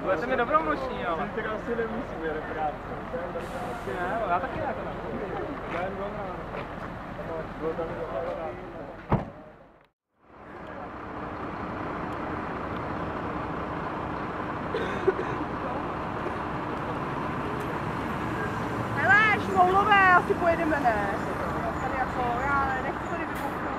Budete mi dobrou noční, ale. Tak asi nemusím, je práce. Ne, já taky ne. Já jen dobrá. Bylo tam dobrá. Hele, Šmoulové, asi pojedeme, ne? Tady jako, já nechci tady vypuknout.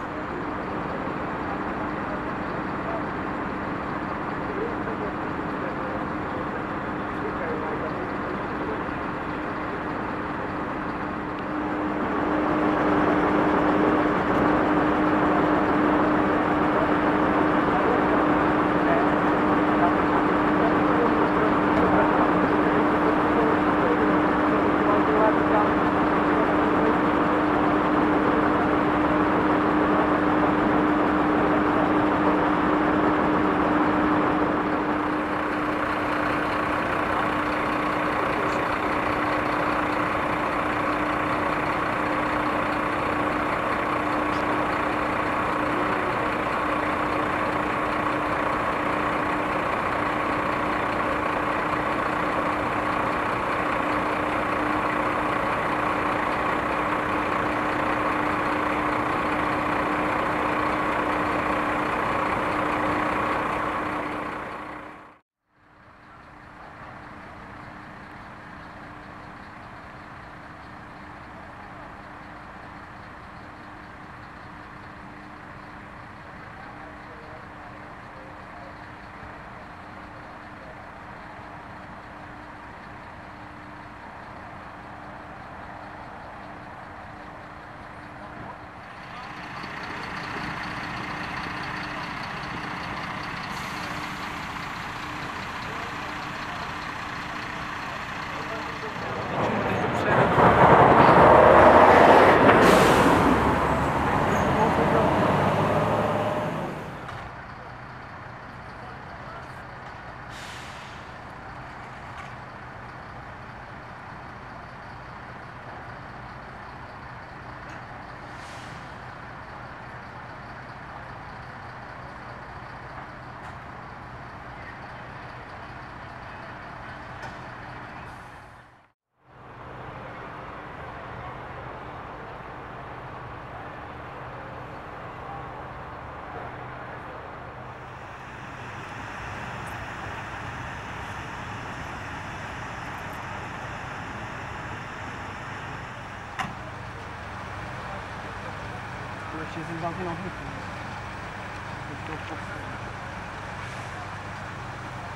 Ještě jsem tam ty nohy.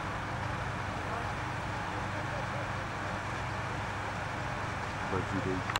Let's do